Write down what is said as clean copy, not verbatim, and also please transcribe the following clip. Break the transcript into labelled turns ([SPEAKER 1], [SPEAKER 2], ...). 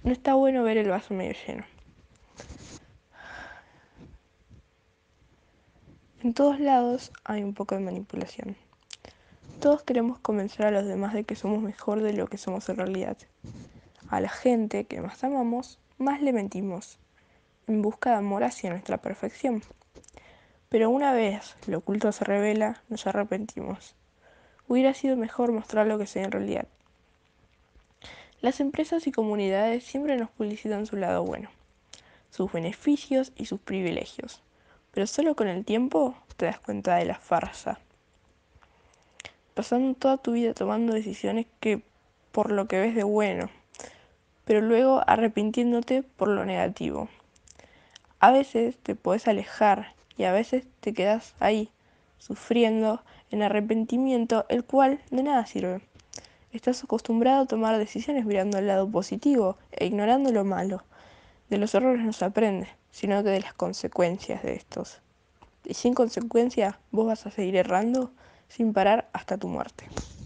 [SPEAKER 1] No está bueno ver el vaso medio lleno. En todos lados hay un poco de manipulación. Todos queremos convencer a los demás de que somos mejor de lo que somos en realidad. A la gente que más amamos, más le mentimos, en busca de amor hacia nuestra perfección. Pero una vez lo oculto se revela, nos arrepentimos. Hubiera sido mejor mostrar lo que soy en realidad. Las empresas y comunidades siempre nos publicitan su lado bueno, sus beneficios y sus privilegios. Pero solo con el tiempo te das cuenta de la farsa. Pasando toda tu vida tomando decisiones que por lo que ves de bueno, pero luego arrepintiéndote por lo negativo. A veces te puedes alejar y a veces te quedas ahí, sufriendo en arrepentimiento, el cual de nada sirve. Estás acostumbrado a tomar decisiones mirando el lado positivo e ignorando lo malo. De los errores no se aprende, sino que de las consecuencias de estos. Y sin consecuencia, vos vas a seguir errando sin parar hasta tu muerte.